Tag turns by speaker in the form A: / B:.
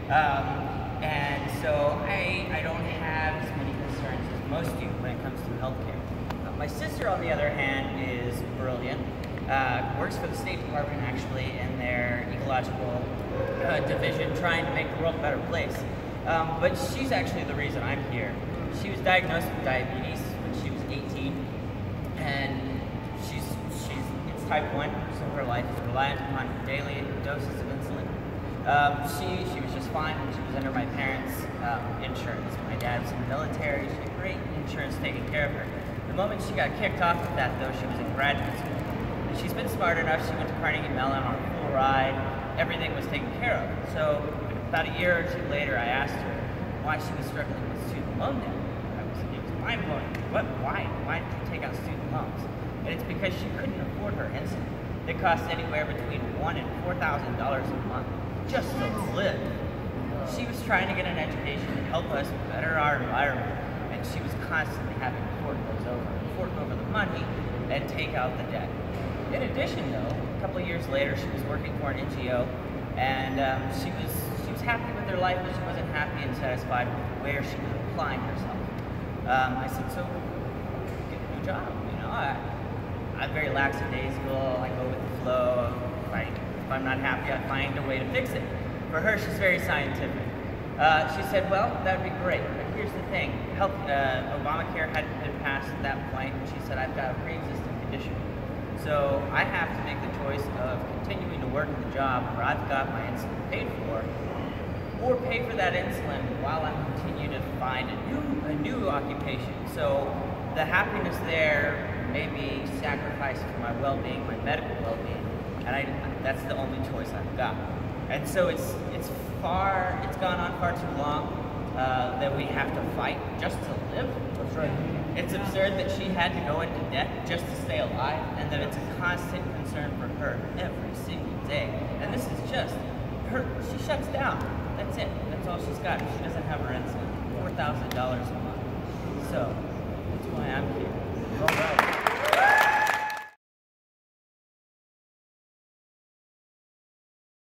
A: And so I don't have as many concerns as most do when it comes to healthcare. My sister, on the other hand, is brilliant. Works for the State Department, actually, in their ecological division, trying to make the world a better place. But she's actually the reason I'm here. She was diagnosed with diabetes when she was 18, and it's type 1, so her life is reliant upon daily doses of insulin. She was just fine when she was under my parents' insurance. My dad was in the military. She had great insurance taking care of her. The moment she got kicked off of that, though, she was in graduate school. And she's been smart enough. She went to Carnegie Mellon on a full ride. Everything was taken care of. So about a year or two later, I asked her why she was struggling with student loan debt. It was mind-blowing. Why did you take out student loans? And it's because she couldn't afford her insulin. It cost anywhere between $1,000 and $4,000 a month just to live. She was trying to get an education to help us better our environment, and she was constantly having to fork over the money and take out the debt. In addition, though, a couple of years later, she was working for an NGO, and she was happy with her life, but she wasn't happy and satisfied with where she was applying herself. I said, so get a new job. You know, I'm very lackadaisical. I go with the flow. If I'm not happy, I find a way to fix it. For her, she's very scientific. She said, well, that would be great, but here's the thing. Obamacare hadn't been passed at that point, and she said, I've got a pre-existing condition. So I have to make the choice of continuing to work in the job where I've got my insulin paid for, or pay for that insulin while I continue to find a new occupation. So the happiness there may be sacrificed for my well-being, my medical well-being, and that's the only choice I've got. And so it's gone on far too long that we have to fight just to live.
B: That's right.
A: It's absurd that she had to go into debt just to stay alive, and that it's a constant concern for her every single day. And this is just she shuts down. That's it. That's all she's got. She doesn't have her insulin. $4,000 a month.